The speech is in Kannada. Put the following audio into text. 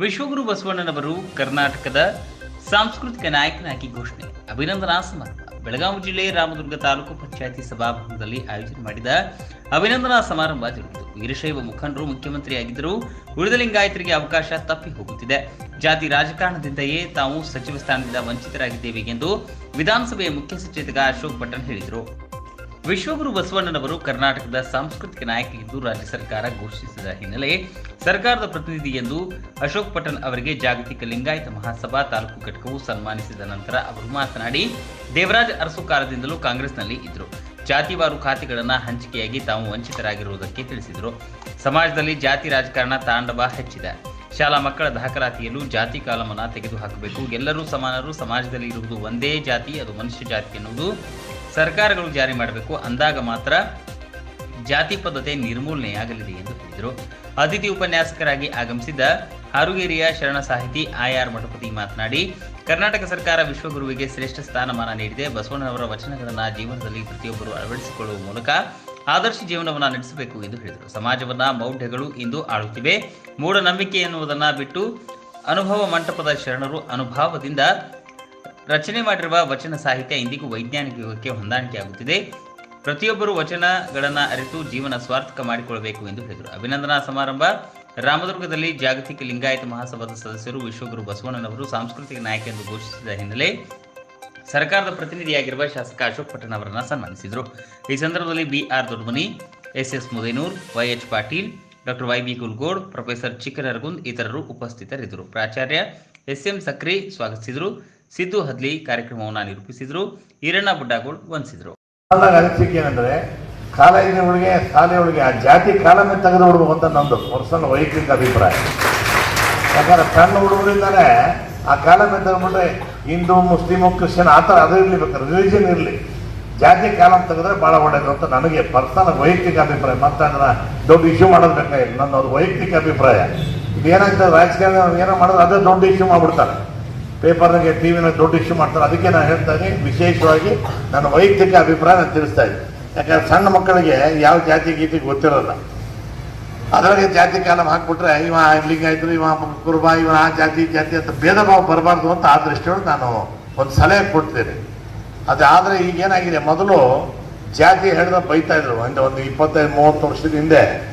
ವಿಶ್ವಗುರು ಬಸವಣ್ಣನವರು ಕರ್ನಾಟಕದ ಸಾಂಸ್ಕೃತಿಕ ನಾಯಕನಾಗಿ ಘೋಷಣೆ. ಅಭಿನಂದನಾ ಸಮಾರಂಭ ಬೆಳಗಾವಿ ಜಿಲ್ಲೆ ರಾಮದುರ್ಗ ತಾಲೂಕು ಪಂಚಾಯಿತಿ ಸಭಾಭವನದಲ್ಲಿ ಆಯೋಜನೆ ಮಾಡಿದ ಅಭಿನಂದನಾ ಸಮಾರಂಭ ಜರುಗಿತು. ವೀರಶೈವ ಮುಖಂಡರು ಮುಖ್ಯಮಂತ್ರಿಯಾಗಿದ್ದರೂ ಉಳಿದ ಲಿಂಗಾಯತರಿಗೆ ಅವಕಾಶ ತಪ್ಪಿ ಹೋಗುತ್ತಿದೆ. ಜಾತಿ ರಾಜಕಾರಣದಿಂದಲೇ ತಾವು ಸಚಿವ ಸ್ಥಾನದಿಂದ ವಂಚಿತರಾಗಿದ್ದೇವೆ ಎಂದು ವಿಧಾನಸಭೆಯ ಮುಖ್ಯ ಸಚೇತಕ ಅಶೋಕ್ ಪಟ್ಟಣ್ ಹೇಳಿದರು. ವಿಶ್ವಗುರು ಬಸವಣ್ಣನವರು ಕರ್ನಾಟಕದ ಸಾಂಸ್ಕೃತಿಕ ನಾಯಕ ಎಂದು ರಾಜ್ಯ ಸರ್ಕಾರ ಘೋಷಿಸಿದ ಹಿನ್ನೆಲೆ ಸರ್ಕಾರದ ಪ್ರತಿನಿಧಿ ಎಂದು ಅಶೋಕ್ ಪಟ್ಟಣ್ ಅವರಿಗೆ ಜಾಗತಿಕ ಲಿಂಗಾಯತ ಮಹಾಸಭಾ ತಾಲೂಕು ಘಟಕವು ಸನ್ಮಾನಿಸಿದ ನಂತರ ಅವರು ಮಾತನಾಡಿ, ದೇವರಾಜ್ ಅರಸು ಕಾಲದಿಂದಲೂ ಕಾಂಗ್ರೆಸ್ನಲ್ಲಿ ಇದ್ದರು. ಜಾತಿವಾರು ಖಾತೆಗಳನ್ನು ಹಂಚಿಕೆಯಾಗಿ ತಾವು ವಂಚಿತರಾಗಿರುವುದಕ್ಕೆ ತಿಳಿಸಿದರು. ಸಮಾಜದಲ್ಲಿ ಜಾತಿ ರಾಜಕಾರಣ ತಾಂಡವ ಹೆಚ್ಚಿದೆ. ಶಾಲಾ ಮಕ್ಕಳ ದಾಖಲಾತಿಯಲ್ಲೂ ಜಾತಿ ಕಾಲಮನ್ನು ತೆಗೆದುಹಾಕಬೇಕು. ಎಲ್ಲರೂ ಸಮಾನರು. ಸಮಾಜದಲ್ಲಿ ಇರುವುದು ಒಂದೇ ಜಾತಿ, ಅದು ಮನುಷ್ಯ ಜಾತಿ ಎನ್ನುವುದು ಸರ್ಕಾರಗಳು ಜಾರಿ ಮಾಡಬೇಕು. ಅಂದಾಗ ಮಾತ್ರ ಜಾತಿ ಪದ್ಧತಿ ನಿರ್ಮೂಲನೆಯಾಗಲಿದೆ ಎಂದು ಹೇಳಿದರು. ಅತಿಥಿ ಉಪನ್ಯಾಸಕರಾಗಿ ಆಗಮಿಸಿದ್ದ ಹಾರುಗೇರಿಯ ಶರಣ ಸಾಹಿತಿ ಆರ್ ಮಠಪತಿ ಮಾತನಾಡಿ, ಕರ್ನಾಟಕ ಸರ್ಕಾರ ವಿಶ್ವಗುರುವಿಗೆ ಶ್ರೇಷ್ಠ ಸ್ಥಾನಮಾನ ನೀಡಿದೆ. ಬಸವಣ್ಣನವರ ವಚನಗಳನ್ನು ಜೀವನದಲ್ಲಿ ಪ್ರತಿಯೊಬ್ಬರು ಅಳವಡಿಸಿಕೊಳ್ಳುವ ಮೂಲಕ ಆದರ್ಶ ಜೀವನವನ್ನು ನಡೆಸಬೇಕು ಎಂದು ಹೇಳಿದರು. ಸಮಾಜವನ್ನ ಮೌಢ್ಯಗಳು ಇಂದು ಆಳುತ್ತಿವೆ. ಮೂಢನಂಬಿಕೆ ಎನ್ನುವುದನ್ನು ಬಿಟ್ಟು ಅನುಭವ ಮಂಟಪದ ಶರಣರು ಅನುಭವದಿಂದ ರಚನೆ ಮಾಡಿರುವ ವಚನ ಸಾಹಿತ್ಯ ಇಂದಿಗೂ ವೈಜ್ಞಾನಿಕ ಯುಗಕ್ಕೆ ಹೊಂದಾಣಿಕೆಯಾಗುತ್ತಿದೆ. ಪ್ರತಿಯೊಬ್ಬರು ವಚನಗಳನ್ನು ಅರಿತು ಜೀವನ ಸ್ವಾರ್ಥಕ ಮಾಡಿಕೊಳ್ಳಬೇಕು ಎಂದು ಹೇಳಿದರು. ಅಭಿನಂದನಾ ಸಮಾರಂಭ ರಾಮದುರ್ಗದಲ್ಲಿ ಜಾಗತಿಕ ಲಿಂಗಾಯತ ಮಹಾಸಭಾದ ಸದಸ್ಯರು ವಿಶ್ವಗುರು ಬಸವಣ್ಣನವರು ಸಾಂಸ್ಕೃತಿಕ ನಾಯಕ ಎಂದು ಘೋಷಿಸಿದ ಹಿನ್ನೆಲೆ ಸರ್ಕಾರದ ಪ್ರತಿನಿಧಿಯಾಗಿರುವ ಶಾಸಕ ಅಶೋಕ್ ಪಟ್ಟಣ್ ಅವರನ್ನು ಸನ್ಮಾನಿಸಿದರು. ಈ ಸಂದರ್ಭದಲ್ಲಿ BR Doddamani, S Mudenur, YH Patil, doctor YB Kulgod, professor Chikkanaragund ಇತರರು ಉಪಸ್ಥಿತರಿದ್ದರು. ಪ್ರಾಚಾರ್ಯ ಎಸ್ಎಂ ಸಕ್ರಿ ಸ್ವಾಗತಿಸಿದರು. ಸಿದ್ದು ಹದ್ಲಿ ಕಾರ್ಯಕ್ರಮವನ್ನು ನಿರೂಪಿಸಿದರು. ಈರಣ್ಣ ಬುಡ್ಡಾಗೋಳ್ ವಂದಿಸಿದರು. ಅನಿಸಿಕೆ ಏನಂದ್ರೆ, ಕಾಲೇಜಿನವಳಿಗೆ ಶಾಲೆಯೊಳಗೆ ಆ ಜಾತಿ ಕಾಲಮೇ ತೆಗೆದು ಬಿಡ್ಬೇಕು ಅಂತ ನಂದು ಪರ್ಸನಲ್ ವೈಯಕ್ತಿಕ ಅಭಿಪ್ರಾಯ. ಯಾಕಂದ್ರೆ ಸಣ್ಣ ಹುಡುಗರಿಂದಾನೆ ಆ ಕಾಲಮೇ ತೆಗೆದ್ಬಿಟ್ರೆ ಹಿಂದೂ, ಮುಸ್ಲಿಮು, ಕ್ರಿಶ್ಚಿಯನ್ ಆ ಥರ ಅದು ಇರಲಿ, ಬೇಕಾದ್ರೆ ರಿಲಿಜನ್ ಇರಲಿ, ಜಾತಿ ಕಾಲಮ್ ತೆಗೆದ್ರೆ ಭಾಳ ಒಳ್ಳೇದು ಅಂತ ನನಗೆ ಪರ್ಸನಲ್ ವೈಯಕ್ತಿಕ ಅಭಿಪ್ರಾಯ. ಮತ್ತೆ ಅದನ್ನ ದೊಡ್ಡ ಇಶ್ಯೂ ಮಾಡೋದು ಬೇಕಾಗಿಲ್ಲ. ನನ್ನ ಅದು ವೈಯಕ್ತಿಕ ಅಭಿಪ್ರಾಯ. ಇದೇನಾಗ್ತದೆ, ರಾಜಕಾರಣ ಏನೋ ಮಾಡಿದ್ರೆ ಅದೇ ದೊಡ್ಡ ಇಶ್ಯೂ ಮಾಡ್ಬಿಡ್ತಾರೆ, ಪೇಪರ್ನಾಗೆ ಟಿವಿನಾಗ ದೊಡ್ಡ ಇಶ್ಯೂ ಮಾಡ್ತಾರೆ. ಅದಕ್ಕೆ ನಾನು ಹೇಳ್ತಾ ಇದ್ದೀನಿ, ವಿಶೇಷವಾಗಿ ನನ್ನ ವೈಯಕ್ತಿಕ ಅಭಿಪ್ರಾಯ ನಾನು ತಿಳಿಸ್ತಾ ಇದ್ದೀನಿ. ಯಾಕಂದ್ರೆ ಸಣ್ಣ ಮಕ್ಕಳಿಗೆ ಯಾವ ಜಾತಿ ಗೀತಿ ಗೊತ್ತಿರೋಲ್ಲ. ಅದ್ರಾಗೆ ಜಾತಿ ಕಾಲಮ್ ಹಾಕ್ಬಿಟ್ರೆ ಇವ ಲಿಂಗಾಯತರು, ಇವ ಕುರುಬ, ಇವ ಆ ಜಾತಿ ಅಂತ ಭೇದ ಭಾವ ಬರಬಾರ್ದು ಅಂತ ಆ ದೃಷ್ಟಿಯೊಳಗೆ ನಾನು ಒಂದು ಸಲಹೆ ಕೊಡ್ತೇನೆ. ಅದಾದರೆ ಈಗೇನಾಗಿದೆ, ಮೊದಲು ಜಾತಿ ಹೇಳಿದ್ರೆ ಬೈತಾ ಇದ್ರು. ಒಂದು 25-30 ವರ್ಷದ ಹಿಂದೆ